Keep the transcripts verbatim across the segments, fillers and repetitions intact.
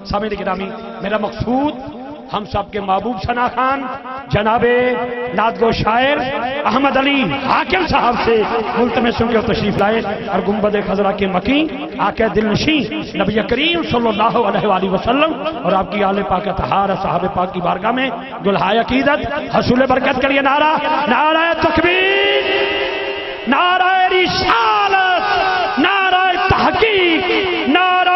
سامعین گرامی، میرا مقصود ہم سب کے محبوب ثنا خان جناب نعتگو شاعر احمد علی حاکم صاحب سے ملتمسوں کے تشریف لائے اور گنبد خضرا کے مکین آقا دل نشین نبی کریم صلی اللہ علیہ وآلہ وسلم اور آپ کی آل پاک اطہار صحاب پاک کی بارگاہ میں گلہائے عقیدت حصول برکت کے لیے نعرہ نعرہ تکبیر، نعرہ رسالت، نعرہ تحقیق، نعرہ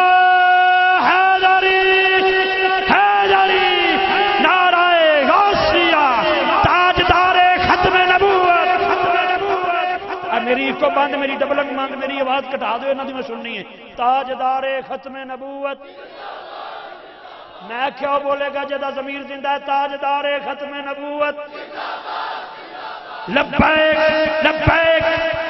میری کو بند، میری ڈبلنگ بند، میری آواز کٹا دو انہوں نے میں سننی ہے. تاجدار ختم نبوت، میں کیوں بولے گا جدہ ضمیر زندہ ہے؟ تاجدار ختم نبوت لبیک لبیک.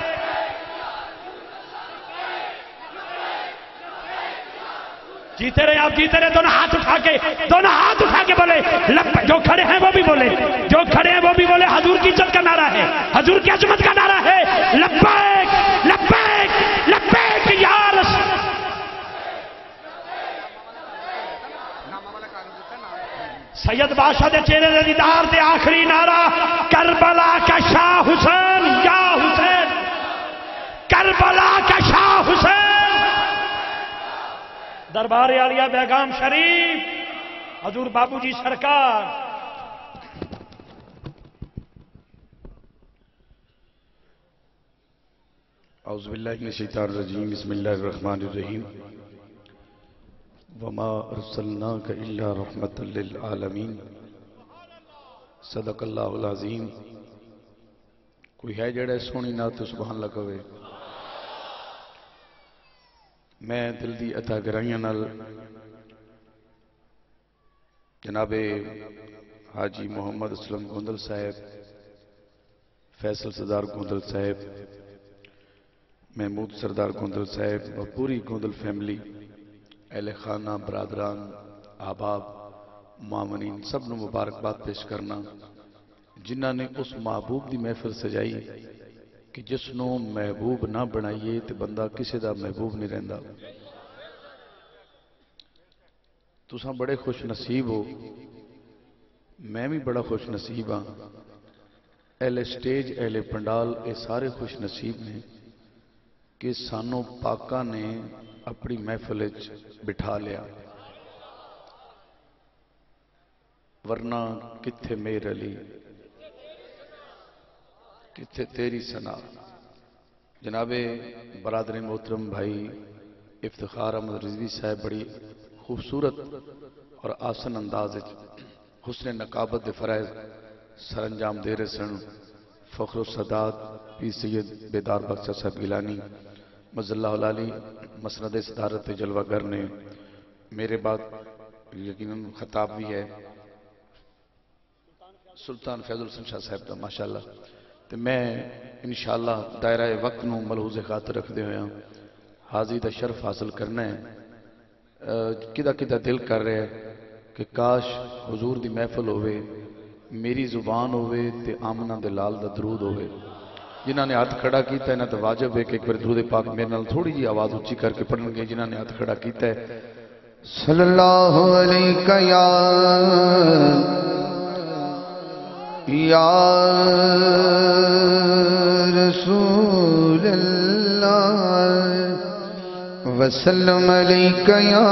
جیتے رہے آپ، جیتے رہے. دونوں ہاتھ اٹھا کے، دونوں ہاتھ اٹھا کے بولے لبیک. جو کھڑے ہیں وہ بھی بولے، جو کھڑے ہیں وہ بھی بولے. حضور کی عزت کا نعرہ ہے، حضور کی عظمت کا نعرہ ہے. لبیک لبیک لبیک یا رسول. سید بادشاہ دے چہرے دے دیدار دے آخری نعرہ کربلا کا شاہ حسین، یا حسین کربلا کا شاہ حسین. دربار عالیہ بیگام شریف حضور بابو جی سرکار. اعوذ باللہ من الشیطان الرجیم، بسم اللہ الرحمن الرحیم. وما ارسلناک الا رحمۃ للعالمین. صدق اللہ العظیم. کوئی ہے جڑا سونی نہ تو سبحان اللہ کہے. میں دل دی عطا گرائیاں نال جناب حاجی محمد اسلم گوندل صاحب، فیصل سردار گوندل صاحب، محمود سردار گوندل صاحب اور پوری گوندل فیملی، اہل خانہ، برادران، احباب، معاونین سب نو مبارکباد پیش کرنا جنہ نے اس محبوب دی محفل سجائی کہ جس نو محبوب نہ بنائیے تے بندہ کسی دا محبوب نہیں رہندا. تساں بڑے خوش نصیب ہو، میں بھی بڑا خوش نصیب ہاں. اہل سٹیج، اہل پنڈال اے سارے خوش نصیب نے کہ سانو پاکاں نے اپنی محفل وچ بٹھا لیا. ورنہ کتھے میر علی، کتھے تیری ثنا. جناب برادر محترم بھائی افتخار احمد رضوی صاحب بڑی خوبصورت اور آسن انداز حسن نقابت دے فرائض سر انجام دے رہے سن. فخر السادات پی سید بیدار بخشہ صاحب گیلانی مز اللہ علی مسند صدارت جلوہ گر نے میرے بعد یقیناً خطاب بھی ہے سلطان فیض الحسن شاہ صاحب کا ماشاءاللہ. تو میں انشاءاللہ دائرہ وقت نو ملحوظ خاطر رکھ دے ہویا حاضری دا شرف حاصل کرنا ہے. کدہ کدہ دل کر رہے ہے کہ کاش حضور دی محفل ہوئے، میری زبان ہوئے تے آمنہ دے لال دا درود ہوئے. جنہاں نے ہاتھ کھڑا کیتا ہے نا تو واجب ہے کہ ایک بار درود پاک میرے نال تھوڑی جی آواز اچھی کر کے پڑھن گے. جنہاں نے ہاتھ کھڑا کیتا ہے صلی اللہ علیہ یا یا رسول اللہ وسلم علیک یا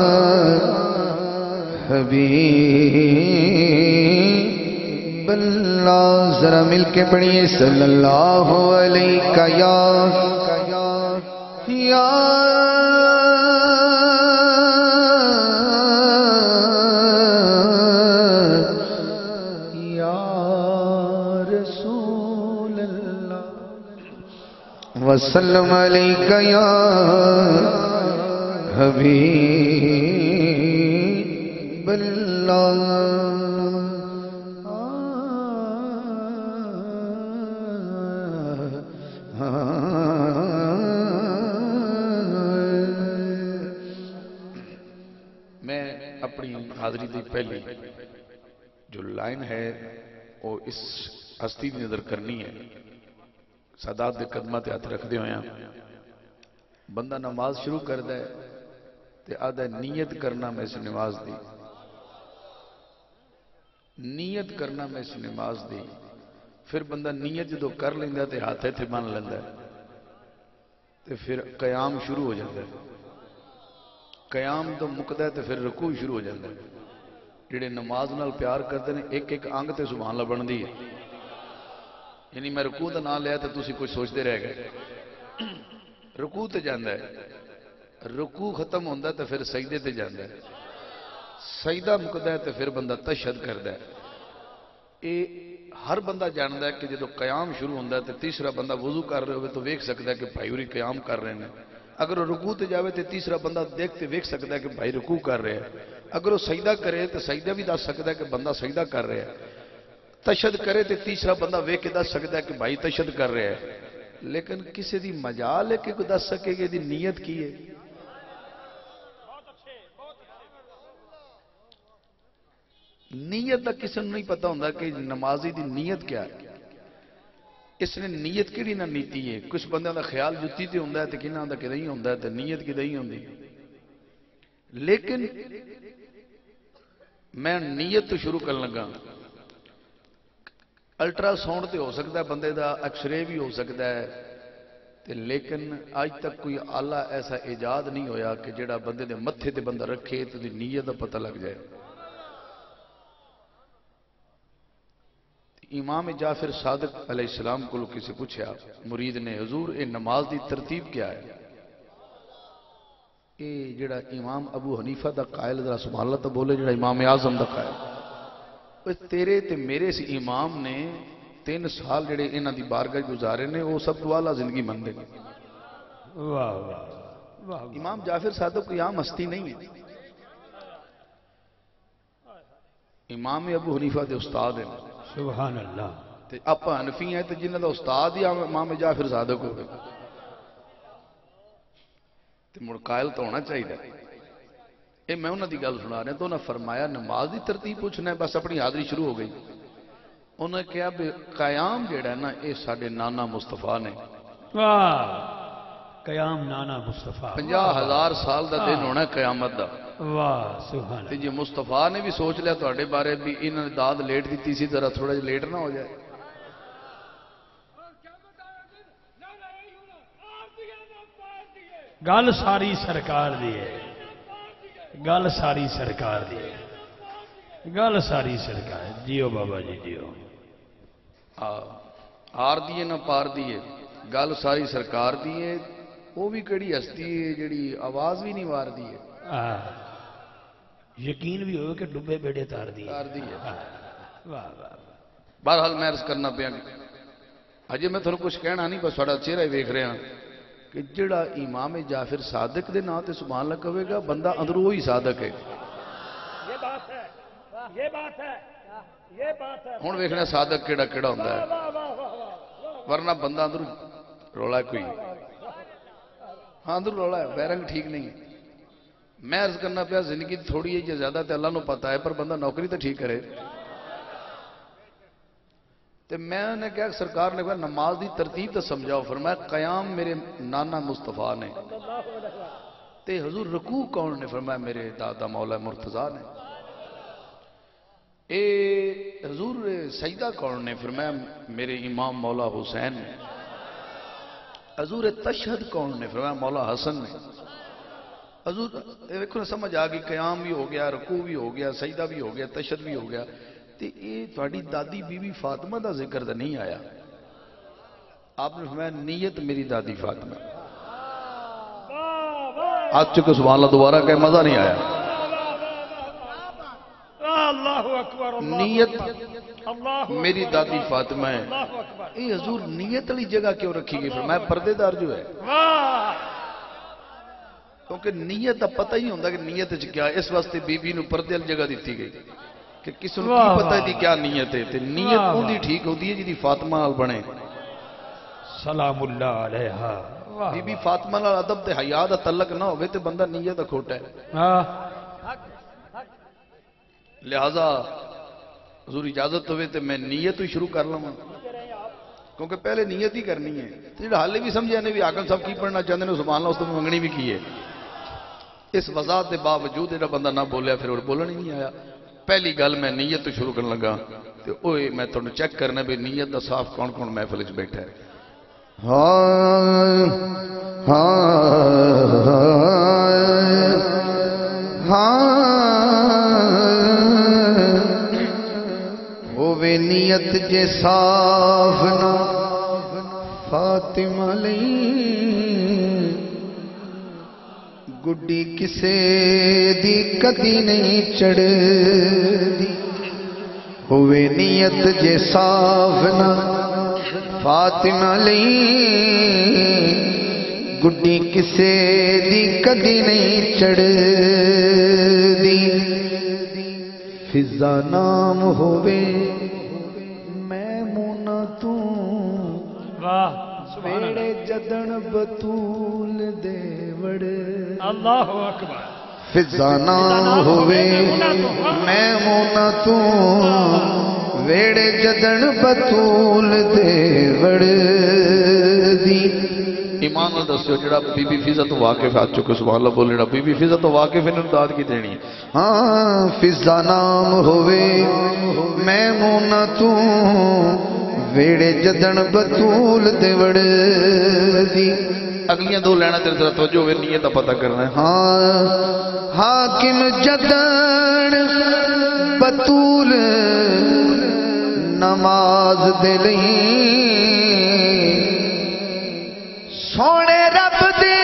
حبیب اللہ. ذرا مل کے پڑھیے صلی اللہ علیہ یا یا وسلم علیک یا حبیب اللہ. میں اپنی حاضری دی پہلی جو لائن ہے وہ اس ہستی کی نظر کرنی ہے. سادات دے قدمہ تے ہاتھ رکھ دے ہویا بندہ نماز شروع کر دے تے آدھا نیت کرنا میں اس نماز دی، نیت کرنا میں اس نماز دی۔ پھر بندہ نیت جدو کر لیندہ تے ہاتھ تھے بن لیندہ ہے تے پھر قیام شروع ہو جاتا ہے، قیام تو مکدہ ہے تے پھر رکوع شروع ہو جاتا ہے۔ جڑے نماز نال پیار کرتے ہیں ایک ایک انگ تے سبحان اللہ بن دی ہے، یعنی میں رکوع دا نام لیا تے تسی کچھ سوچتے رہ گئے، رکوع تے جاندہ ہے، رکوع ختم ہوندہ ہے تے پھر سجدے تے جاندہ ہے، سجدہ مکدہ ہے تے پھر بندہ تشہد کردہ ہے۔ اے ہر بندہ جاندہ ہے کہ جدو قیام شروع ہوندہ ہے تے تیسرا بندہ وضو کر رہے ہوئے تو ویکھ سکتا ہے کہ بھائی ہوری قیام کر رہے ہیں، اگر وہ رکوع تے جاوے تے تیسرا بندہ دیکھتے ویکھ سکتا ہے کہ بھائی رکوع کر رہے ہیں، اگر وہ سجدہ کرے تو سجدہ بھی دس سکتا ہے کہ بندہ سجدہ کر رہے ہے، تشہد کرے تو تیسرا بندہ ویکھ کے دس سکتا ہے کہ بھائی تشہد کر رہے ہیں۔ لیکن کسی دی مجال ہے کہ کوئی دس سکے کہ دی نیت کی ہے؟ نیت دا کسی نے نہیں پتا ہوندہ کہ نمازی دی نیت کیا ہے، اس نے نیت کیڑی نہ نیتی ہے۔ کچھ بندے دا خیال جتی تے ہوندہ ہے تے کینہ دا کدھیں ہوندہ ہے تے نیت کدھیں ہوندی۔ لیکن میں نیت تو شروع کرنے لگا، الٹرا ساؤنڈ تے ہو سکتا ہے بندے دا، ایکس رے بھی ہو سکتا ہے تے، لیکن آج تک کوئی آلہ ایسا ایجاد نہیں ہویا کہ جڑا بندے دے متھے تے بندہ رکھے تو دی نیت دا پتہ لگ جائے۔ امام جعفر صادق علیہ السلام کو کسی پوچھا مرید نے، حضور اے نماز دی ترتیب کیا ہے؟ اے جڑا امام ابو حنیفہ دا قائل، ذرا سبحان اللہ تو بولے، جڑا امام اعظم دا قائل، تیرے تے میرے سے امام نے تین سال جڑے انہاں دی بارگاہ گزارے نے وہ سب تو اعلیٰ زندگی مندے۔ واہ واہ واہ، امام جعفر صادق کوئی عام ہستی نہیں ہے، امام ابو حنیفہ دے استاد ہیں، سبحان اللہ۔ تے اپا حنفی ہیں تے جنہاں دا استاد ہی امام جعفر صادق ہوئے تے مڑ قائل تو ہونا چاہیے۔ اے میں انہاں دی گل سنا رہا تو انہاں فرمایا نماز دی ترتیب پوچھنا ہے، بس اپنی حاضری شروع ہو گئی۔ انہوں نے کہا کہ قیام جڑا ہے نا اے ساڈے نانا مصطفیٰ نے، واہ، قیام نانا مصطفیٰ، پنجا ہزار سال دا دن ہونا ہے قیامت دا۔ واہ سبحان تے اللہ۔ جی مصطفیٰ نے بھی سوچ لیا تواڈے بارے بھی انہوں نے داد لیٹ دیتی سی، ذرا تھوڑا جہا لیٹ نہ ہو جائے۔ گل ساری سرکار دی ہے، گل ساری سرکار دی ہے، گل ساری سرکار۔ جیو بابا جی جیو، آر دیئے نہ پار دیئے، گل ساری سرکار دیئے۔ وہ بھی کڑی ہستی ہے جڑی آواز بھی نہیں وار دیئے، یقین بھی ہوئے کہ ڈبے بیڑے تار دی تار دیئے۔ واہ واہ۔ بہرحال میں عرض کرنا پیا اجے میں تھوڑا کچھ کہنا نہیں، بس تھوڑا چہرہ ہی ویکھ رہے ہیں کہ جڑا امام جعفر صادق دے نا تے سبحان اللہ کہے گا بندہ اندروں وہی صادق ہے۔ یہ بات ہے، یہ بات ہے، یہ بات ہے۔ ہن ویکھنا صادق کیڑا کیڑا ہوندا ہے، ورنہ بندہ اندروں رولا کوئی، ہاں اندروں رولا ہے، بیرنگ ٹھیک نہیں۔ میں عرض کرنا پیا زندگی تھوڑی ہے یا زیادہ تے اللہ نو پتہ ہے، پر بندہ نوکری تو ٹھیک کرے۔ تے میں نے کہا سرکار نے کہا نماز دی ترتیب تو سمجھاؤ، فرمایا قیام میرے نانا مصطفیٰ نے، تے حضور رکوع کون نے؟ فرمایا میرے دادا مولا مرتضیٰ نے۔ اے حضور سجدہ کون نے؟ فرمایا میرے امام مولا حسین نے۔ حضور تشہد کون نے؟ فرمایا مولا حسن نے۔ حضور دیکھو سمجھ آ گئی، قیام بھی ہو گیا، رکوع بھی ہو گیا، سجدہ بھی ہو گیا، تشہد بھی ہو گیا، تے اے تھوڑی دادی بی بی فاطمہ دا ذکر دا نہیں آیا۔ آپ نے فرمایا نیت میری دادی فاطمہ۔ آج چکے سبحان اللہ دوبارہ کہ مزہ نہیں آیا۔ اللہ اکبر، نیت میری دادی فاطمہ ہے۔ اے حضور نیت علی جگہ کیوں رکھی گئی؟ فرمایا پردے دار جو ہے، کیونکہ نیت دا پتہ ہی ہوندہ کہ نیت کیا ہے، اس واسطے بی بی نو پردے علی جگہ دیتی گئی کہ کس نے کی پتہ ہے دی کیا نیت ہے، تے نیت ان دی ٹھیک ہوتی ہے جی دی فاطمہ نال بنے۔ سلام اللہ علیہا۔ بی بی فاطمہ نال ادب تے حیا دا تعلق نہ ہوئے تے بندہ نیت دا کھوٹا ہے۔ لہذا حضور اجازت ہوئے تے میں نیت ہی شروع کر لوں، کیونکہ پہلے نیت ہی کرنی ہے۔ تو جڑا حالے بھی سمجھے نے بھی آقل صاحب کی پڑھنا چاہتے ہیں سبحان اللہ اس تو منگنی بھی کی ہے۔ اس وضاحت کے باوجود جڑا بندہ نہ بولیا پھر اور بولن ہی نہیں آیا. پہلی گل میں نیت تو شروع کرنے لگا تو اوئے میں تھانوں چیک کرنا بھی نیت دا صاف کون کون محفل وچ بیٹھا ہے. ہاں ہاں ہووے نیت جے صاف نہ فاطمہ لئی گڈی کسے دی کدی نہیں چڑھدی. ہووے نیت جے صاف نہ فاطمہ لئی گڈی کسے دی کدی نہیں چڑھدی. فضا نام ہووے میمونہ تو واہ سبحان ویڑے اللہ جدن بطول دے وڑ. اللہ اکبر. فضا نام ہووے میمونہ تو ویڑے جدن بطول دے وڑ دی. ایمان نال دسو جڑا بی بی فضا تو واقف ہے چکو سبحان اللہ بولے جڑا بی بی فضا تو واقف ہے انہوں داد کی دینی ہے. ہاں فضا نام ہووے میمونہ تو ویڑے جدن بطول دے وڑ دی. اگلیاں دو لینا تیرے طرح توجہ ہوئے نیت دا پتہ کرنا ہے. ہاں حاکم جدن بطول نماز دے لئی سونے رب دے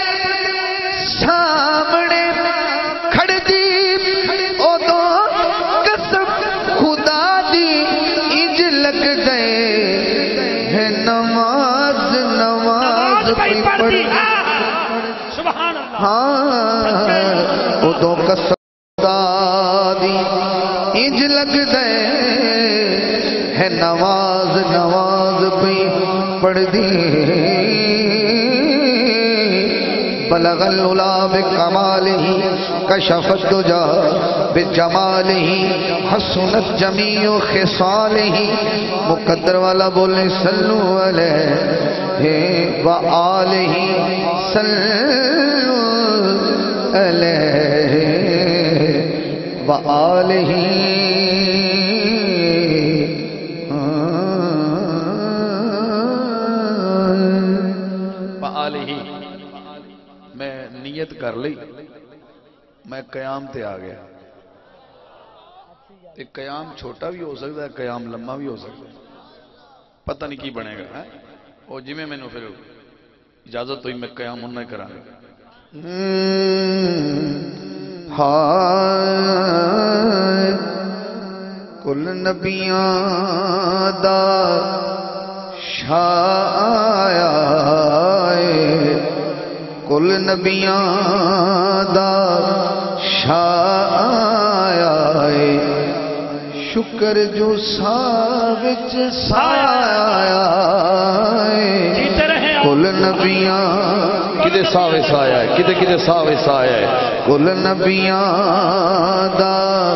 سامنے کھڑ دی اودوں قسم خدا دی انج لگ گئے ہے نماز نماز پہ پڑھ. سبحان اللہ. ہاں اودوں قسم خدا دی انج لگ گئے ہے نماز نماز پہ پڑھ دی. بلغ العلا بکمالہ کشف الدجا بجمالہ حسنت جمیع خصالہ. مقدر والا بولے صلو علیہ وآلہ صلو علیہ وآلہ. وآلہ میں نیت کر لی میں قیام تے آ گیا. تے قیام چھوٹا بھی ہو سکتا ہے قیام لمبا بھی ہو سکتا ہے پتہ نہیں کی بنے گا ہے اور جی میں نے پھر اجازت ہوئی میں قیام انہیں کرا گا. ہائے کل نبیاں دا شایا کل نبیاں دا شایا شکر جو سا وچ سایا کل نبیاں کدے ساوے سایا ہے کدے کدے ساوے سایا ہے کل نبیاں دا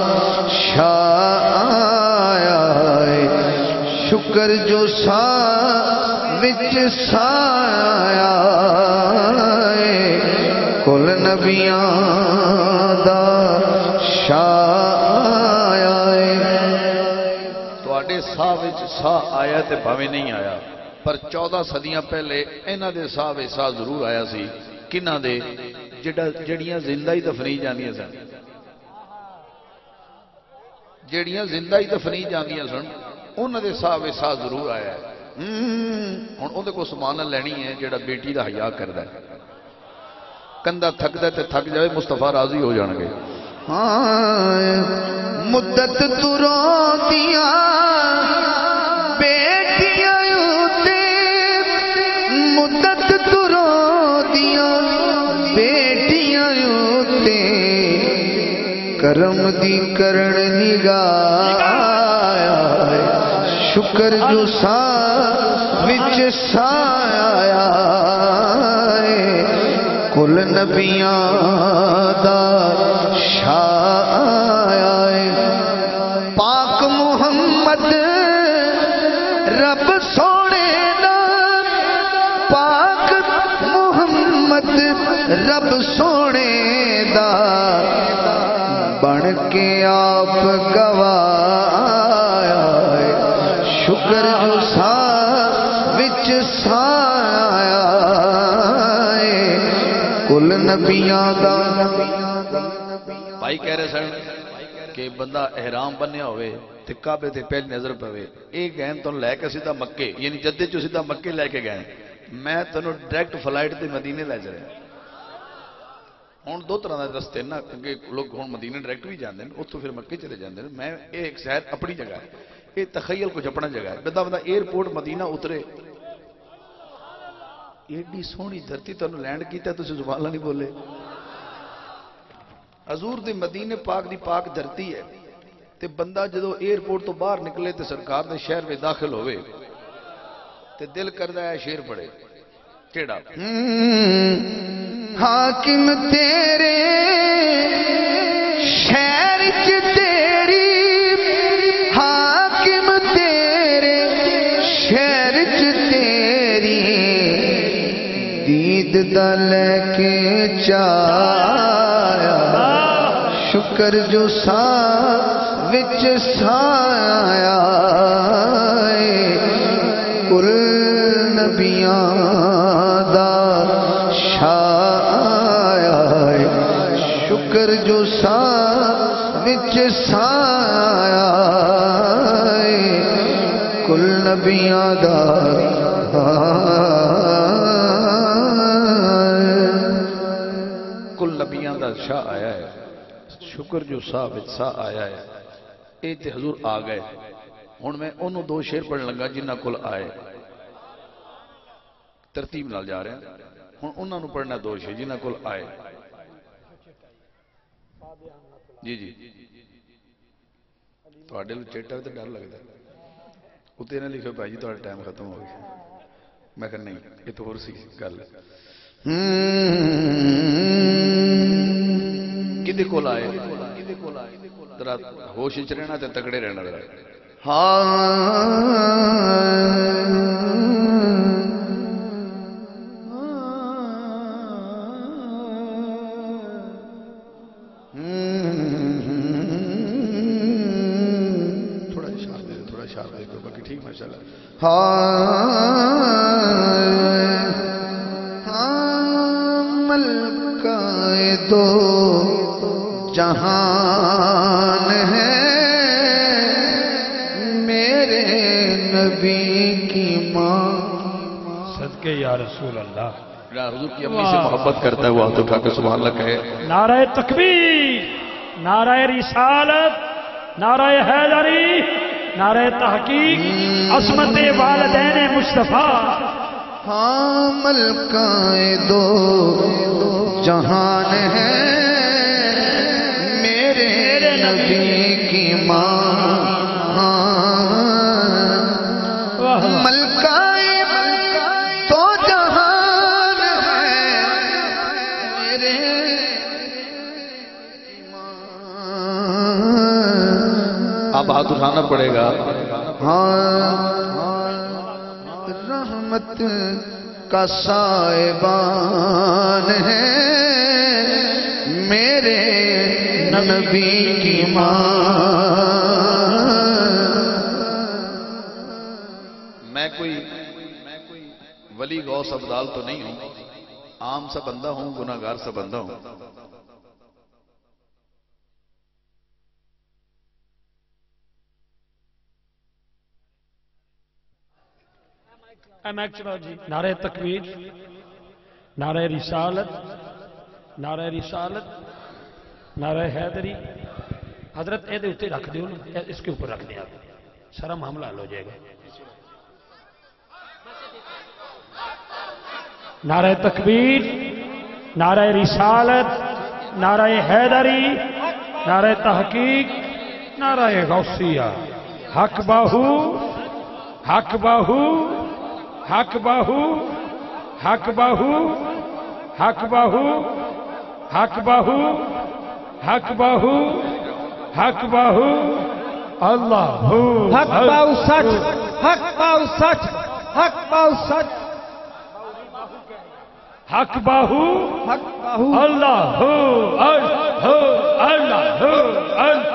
شایا شکر جو سا وچ سایا کل نبیاں دا شایا. تواڈے سا وچ سا آیا تے بھاویں نہیں آیا پر چودہ صدیاں پہلے انہاں دے سا وچ سا ضرور آیا سی. کنہاں دے جڑا جڑیاں زندہ ہی دفنی جاندیاں سن جڑیاں زندہ ہی دفنی جاندیاں سن انہاں دے سا وچ سا ضرور آیا ہے. ہن اودے کو سبحان اللہ لینی ہے جڑا بیٹی دا حیا کردا ہے کندھا تھکدا تے تھک جائے مصطفیٰ راضی ہو جان گے. مدت تروں دیاں بیٹیاں تے مدت تروں دیاں بیٹیاں تے کرم دی کرن نگاہ شکر جو سا وچ سایا کل نبیاں دا شایا پاک محمد رب سونے دا پاک محمد رب سونے کے آپ گوایا شکر جو سا وچ سایا کل نبیاں دا بھائی کہہ رہے سن کہ بندہ احرام بنیا ہوئے تے کعبے تے پہلی نظر پوے ایک گئے تو لے کے سیدھا مکے یعنی جدے چو سیدھا مکے لے کے گئے میں تنوں ڈائریکٹ فلائٹ تے مدینے لے جائے ہوں دو طرح کے رستے نا کیونکہ لوگ ہوں مدینے ڈائریکٹ بھی جانے اتوں پھر مکے چلے جاتے ہیں میں یہ ایک شہر اپنی جگہ ہے یہ تخیل کچھ اپنا جگہ ہے بندہ بندہ ایئرپورٹ مدینہ اترے ایڈی سونی دھرتی تمہیں لینڈ کیتا ہے تسی زبان اللہ نہیں بولے حضور دے مدینے پاک دی پاک دھرتی ہے تے بندہ جدو ایئرپورٹ تو باہر نکلے تے سرکار دے شہر میں داخل ہوئے تے دل کردہ ہے شیر پڑے کیڑا حاکم تیرے شہر چ تیری حاکم تیرے شہر چ تیری دید دا لے کے چایا شکر جو سا وچ سایا کل نبیاں دا شایا شکر جو سا وچ سایا کل نبیاں دا کل نبیاں دا شاہ آیا ہے شکر جو سا وچ سا آیا ہے اے تے حضور آ گئے ہن میں انہوں دو شیر پڑھن لگا جنہ کل آئے ترتیب نال جا رہے ہیں ہن انہوں نے پڑھنا دو شیر جنہ کل آئے جی جی تو آڈے لو چیٹا تو ڈر لگتا ہے اتنے نہ لکھو بھائی جی تو ٹائم ختم ہو گیا میں کہا نہیں یہ تو اور سی گل کدے کول آئے ذرا ہوش وچ رہنا تے تگڑے رہنا ذرا تھوڑا اشارہ دے تھوڑا اشارہ دے باقی ٹھیک ماشاءاللہ ملکہ دو جہان ہے میرے نبی کی ماں صدقے یا رسول اللہ حضور کی امی سے محبت کرتا ہے وہ ہاتھ اٹھا کے سبحان اللہ کہے نعرہ تکبیر نعرہ رسالت نعرہ حیدری نعرہ تحقیق عصمت والدین مصطفیٰ ہاں ملکہ دو جہان ہے میرے نبی کی ماں ملکہ تو جہان ہے میرے اب ہاتھ اٹھانا پڑے گا ہاں رحمت کا سائبان ہے میرے نبی کی ماں میں کوئی ولی غوث ابدال تو نہیں ہوں عام سا بندہ ہوں گناہگار سا بندہ ہوں نعرہ تکبیر نعرہ رسالت نعرہ رسالت نعرہ حیدری حضرت اے دے اتے رکھ دیو نا اس کے اوپر رکھ دیں آپ سارا معاملہ حل ہو جائے گا نعرہ تکبیر نعرہ رسالت نعرہ حیدری نعرہ تحقیق نعرہ غوثیہ حق باہو حق باہو حق باہو حق باہو حق باہو حق باہو حق باہو حق باہو اللہ حق باہو سچ حق باہو سچ حق باہو سچ حق باہو حق باہو اللہ اللہ اللہ